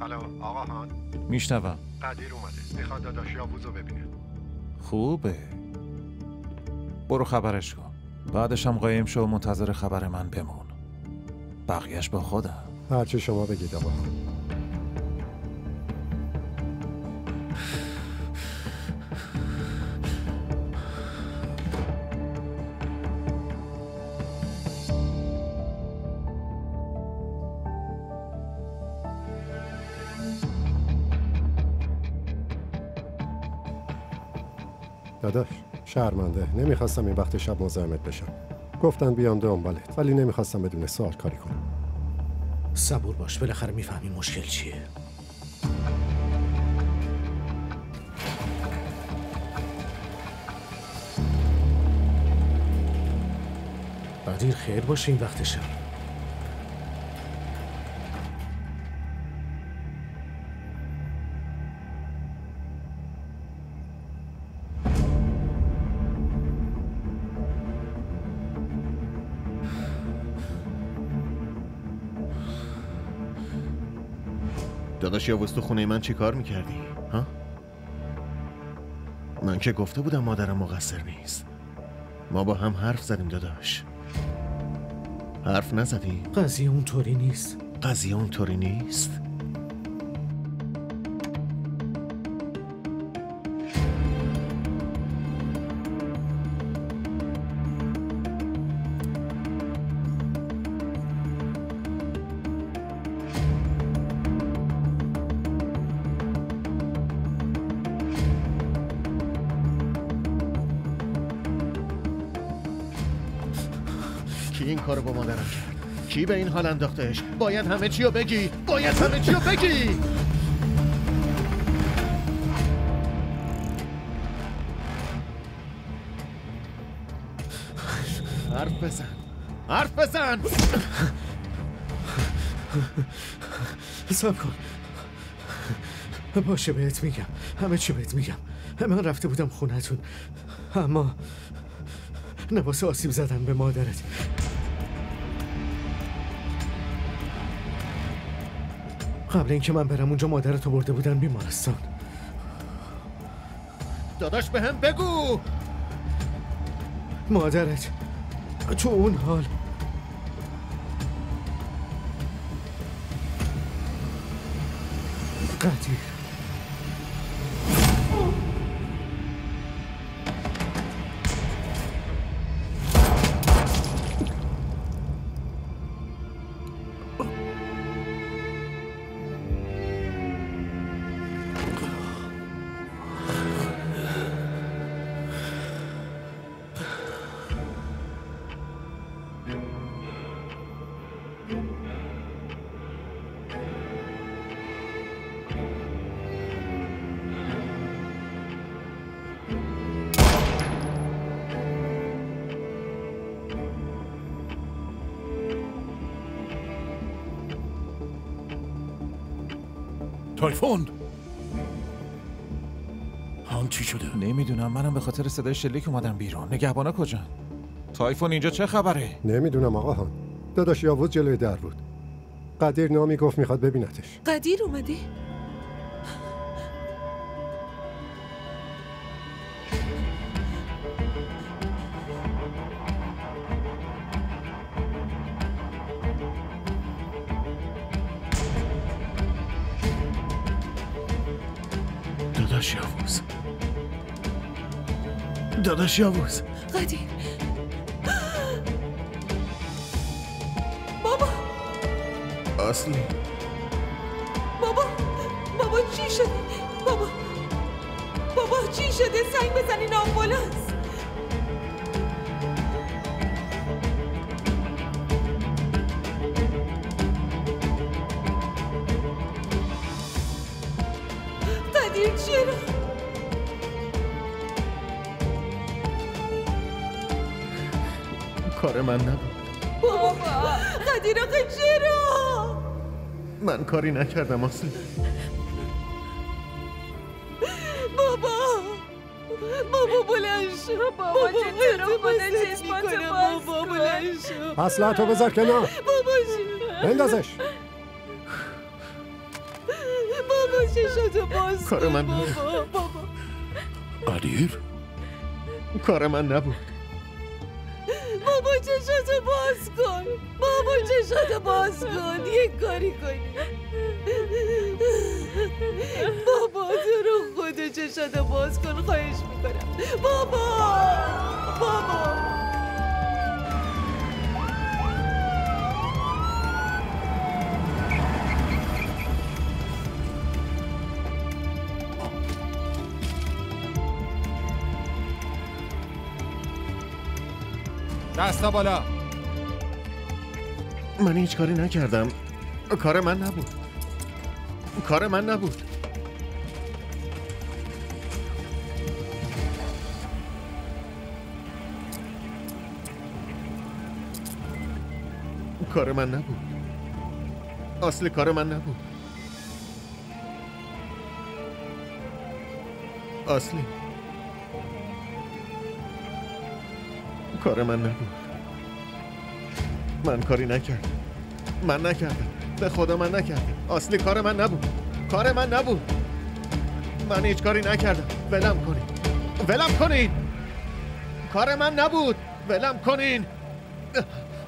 الو آقا هان. میشنوم. قدیر اومده، میخواد داداش یاووزو ببینه. خوبه، برو خبرش کن. بعدش هم قایم شو و منتظر خبر من بمون. بقیهش با خودم. هرچی شما بگید آقا. داداش شرمنده، نمیخواستم این وقت شب مزاحمت بشم. گفتن بیام دنبالت ولی نمیخواستم بدون سوال کاری کنم. صبور باش، بالاخره میفهمی مشکل چیه. قدیر خیر باشه این وقت شب. داداش یاووز تو خونه من چی کار میکردی؟ ها؟ من که گفته بودم مادرم مقصر نیست. ما با هم حرف زدیم داداش. حرف نزدیم؟ قضیه اونطوری نیست. قضیه اونطوری نیست؟ کی این کارو با مادرم کرد؟ کی به این حال انداختش؟ باید همه چی رو بگی! باید همه چی رو بگی! حرف بزن! حرف بزن! صبر کن. باشه بهت میگم، همه چی بهت میگم. من رفته بودم خونتون، اما نه واسه آسیب زدن به مادرت. قبل اینکه من برم اونجا مادرتو برده بودن بیمارستان. داداش به هم بگو! مادرت تو اون حال. قدیر تایفون هان چی شده؟ نمیدونم، منم به خاطر صدای شلیک اومدم بیرون. نگهبانا کجان؟ تایفون اینجا چه خبره؟ نمیدونم آقا هان. داداش یاووز جلوی در بود. قدیر نامی گفت میخواد ببینتش. قدیر اومده؟ داداش یاووز. داداش یاووز. قدیر بابا. اصلی بابا چی شده؟ بابا چی شده؟ زنگ بزنین آمبولانس. قدیر چرا؟ کار من نبود. بابا قدیر آخه چرا؟ من کاری نکردم اصلی. بابا بلند شو. بابا چطور خودت چشماتو باز بلند شو. اصلا تو بذار کنار. بابا بندازش. چشاتو باز کار من کن نبود. بابا. قدیر کار من نبود. بابا چشاتو باز کن. بابا چشاتو باز کن. یک کاری کنی. بابا تو رو خدا چشاتو باز کن خواهش میکنم. بابا بابا. دستا بالا. من هیچ کاری نکردم. کار من نبود. کار من نبود. کار من نبود. اصل کار من نبود. اصلی کار من نبود. من کاری نکردم. من نکردم. به خدا من نکردم. اصلی کار من نبود. کار من نبود. من هیچ کاری نکردم. ولم کنین. ولم کنین. کار من نبود. ولم کنین.